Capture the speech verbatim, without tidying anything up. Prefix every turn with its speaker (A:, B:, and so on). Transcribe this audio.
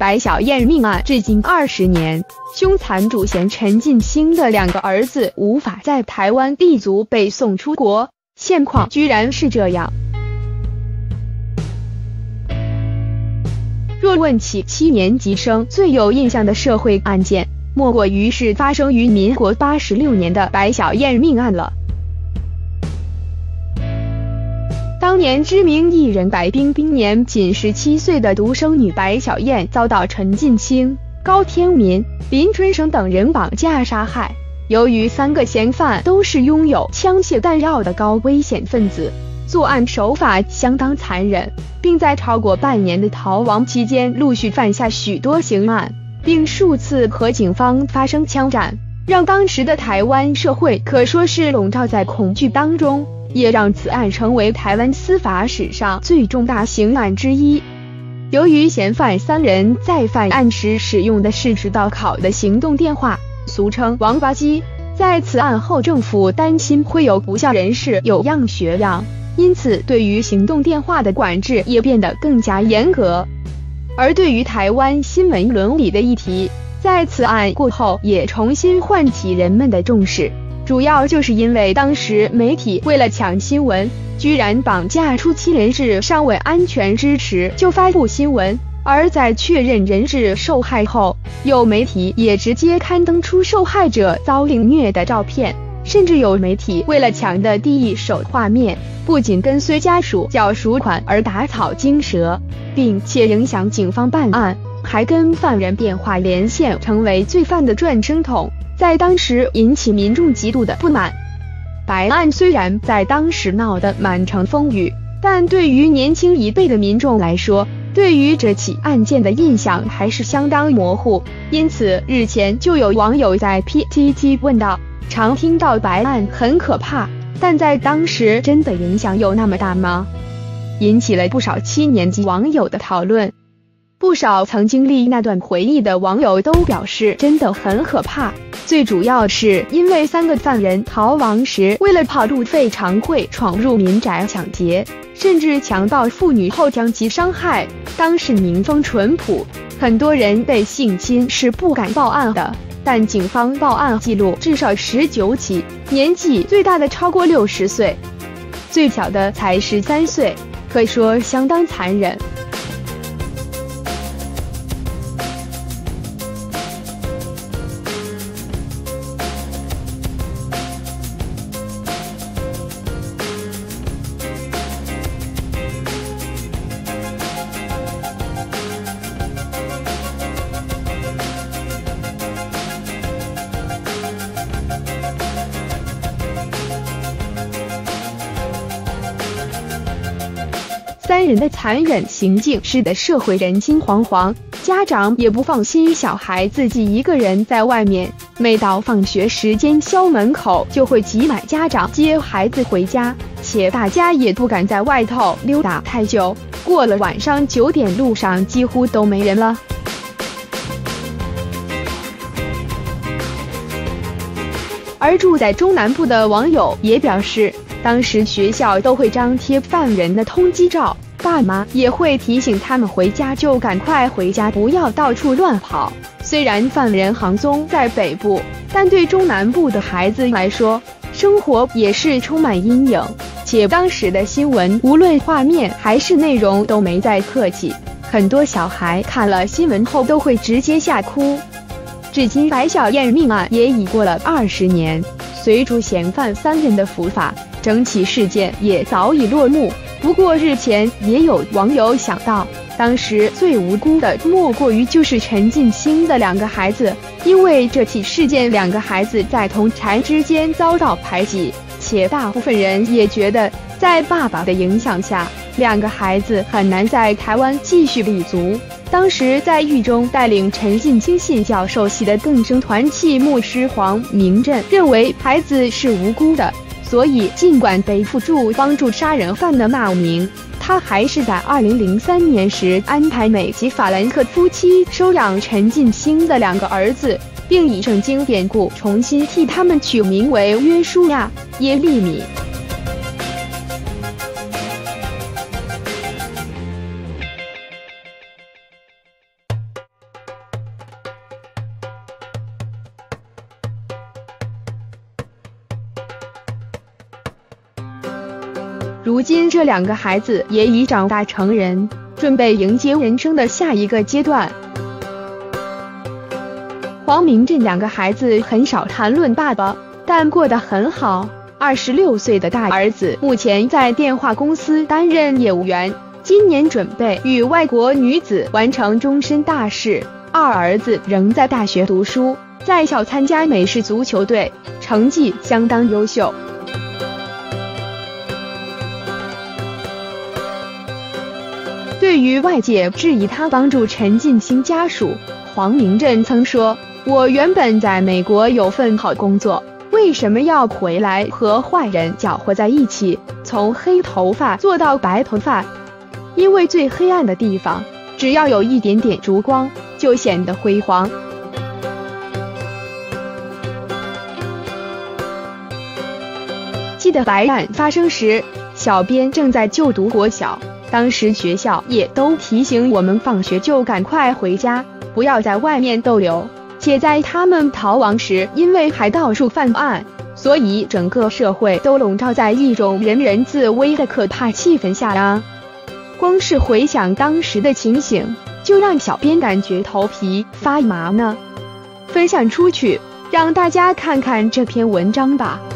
A: 白小燕命案至今二十年，凶残主嫌陈进兴的两个儿子无法在台湾立足，被送出国，现况居然是这样。若问起七年级生最有印象的社会案件，莫过于是发生于民国八十六年的白小燕命案了。当年知名艺人白冰冰年仅十七岁的独生女白小燕遭到陈进兴、高天民、林春生等人绑架杀害。由于三个嫌犯都是拥有枪械弹药的高危险分子，作案手法相当残忍，并在超过半年的逃亡期间陆续犯下许多刑案，并数次和警方发生枪战，让当时的台湾社会可说是笼罩在恐惧当中，也让此案成为台湾司法史上最重大刑案之一。由于嫌犯三人在犯案时使用的是直到考的行动电话，俗称王八机，在此案后政府担心会有不孝人士有样学样，因此对于行动电话的管制也变得更加严格。而对于台湾新闻伦理的议题，在此案过后也重新唤起人们的重视，主要就是因为当时媒体为了抢新闻，居然绑架初期人质尚未安全支持就发布新闻，而在确认人质受害后，有媒体也直接刊登出受害者遭凌虐的照片，甚至有媒体为了抢的第一手画面，不仅跟随家属缴赎款而打草惊蛇，并且影响警方办案，还跟犯人电话连线，成为罪犯的转声筒，在当时引起民众极度的不满。白案虽然在当时闹得满城风雨，但对于年轻一辈的民众来说，对于这起案件的印象还是相当模糊。因此日前就有网友在 P T T 问道，常听到白案很可怕，但在当时真的影响有那么大吗？引起了不少七年级网友的讨论。不少曾经历那段回忆的网友都表示真的很可怕，最主要是因为三个犯人逃亡时为了跑路费常会闯入民宅抢劫，甚至强暴妇女后将其伤害。当时民风淳朴，很多人被性侵是不敢报案的，但警方报案记录至少十九起，年纪最大的超过六十岁，最小的才十三岁，可说相当残忍。三人的残忍行径使得社会人心惶惶，家长也不放心小孩自己一个人在外面，每到放学时间校门口就会挤满家长接孩子回家，且大家也不敢在外头溜达太久，过了晚上九点路上几乎都没人了。而住在中南部的网友也表示，当时学校都会张贴犯人的通缉照，爸妈也会提醒他们回家就赶快回家，不要到处乱跑。虽然犯人行踪在北部，但对中南部的孩子来说，生活也是充满阴影，且当时的新闻无论画面还是内容都没再客气，很多小孩看了新闻后都会直接吓哭。至今白小燕命案也已过了二十年，随着嫌犯三人的伏法，整起事件也早已落幕。不过日前也有网友想到，当时最无辜的莫过于就是陈进兴的两个孩子，因为这起事件两个孩子在同侪之间遭到排挤，且大部分人也觉得在爸爸的影响下，两个孩子很难在台湾继续立足。当时在狱中带领陈进兴信教受洗的更生团契牧师黄明正认为孩子是无辜的，所以尽管背负住帮助杀人犯的骂名，他还是在二零零三年时安排美籍法兰克夫妻收养陈进兴的两个儿子，并以圣经典故重新替他们取名为约书亚、耶利米。 如今这两个孩子也已长大成人，准备迎接人生的下一个阶段。黄明镇两个孩子很少谈论爸爸，但过得很好。二十六岁的大儿子目前在电话公司担任业务员，今年准备与外国女子完成终身大事。二儿子仍在大学读书，在校参加美式足球队，成绩相当优秀。对于外界质疑他帮助陈进兴家属，黄明镇曾说：“我原本在美国有份好工作，为什么要回来和坏人搅和在一起？从黑头发做到白头发，因为最黑暗的地方，只要有一点点烛光，就显得辉煌。”记得白案发生时，小编正在就读国小。当时学校也都提醒我们放学就赶快回家，不要在外面逗留。且在他们逃亡时，因为还到处犯案，所以整个社会都笼罩在一种人人自危的可怕气氛下啊！光是回想当时的情形，就让小编感觉头皮发麻呢。分享出去，让大家看看这篇文章吧。